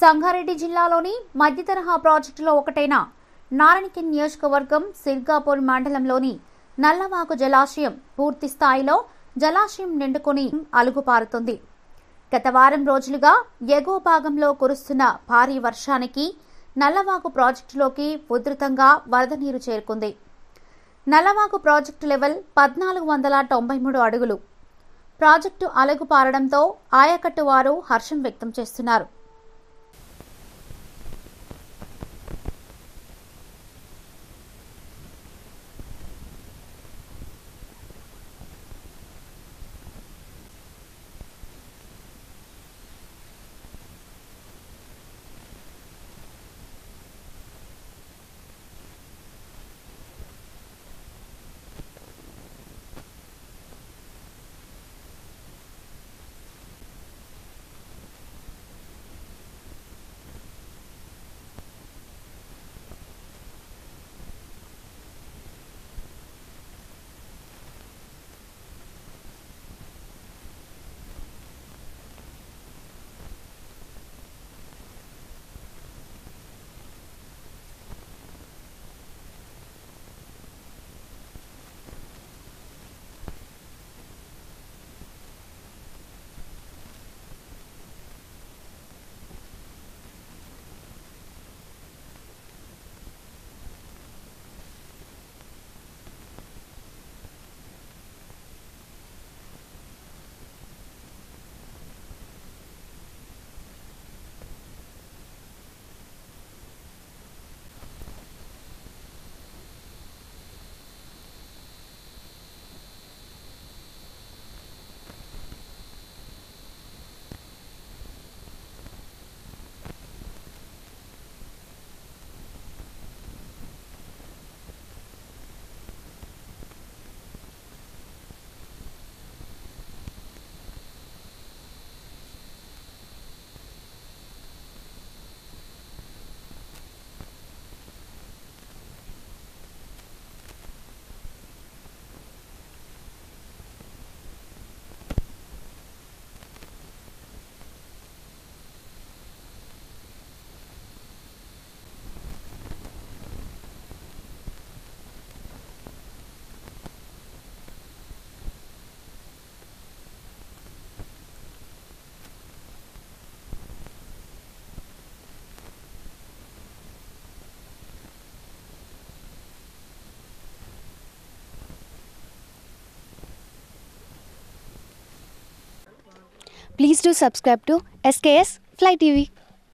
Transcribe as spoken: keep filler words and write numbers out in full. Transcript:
సంగారెడ్డి జిల్లాలోని మధ్యతరహా ప్రాజెక్టులో ఒకటైన నారాయణఖేడ్ నియోజకవర్గం సిర్గాపూర్ మండలంలోని నల్లవాగు జలాశయం పూర్తి స్థాయిలో జలాశయం నిండుకొని అలుగుపారుతుంది. గత వారం రోజులుగా ఎగువ భాగంలో కురుస్తున్న భారీ వర్షానికి నల్లవాగు ప్రాజెక్టులోకి ఉధృతంగా వరద నీరు చేరుకుంది. నల్లవాగు ప్రాజెక్టు లెవెల్ పద్నాలుగు వందల తొంభై మూడు అడుగులు. ప్రాజెక్టు అలుగుపారడంతో ఆయకట్టు వారు హర్షం వ్యక్తం చేస్తున్నారు. Please do subscribe to S K S Fly T V.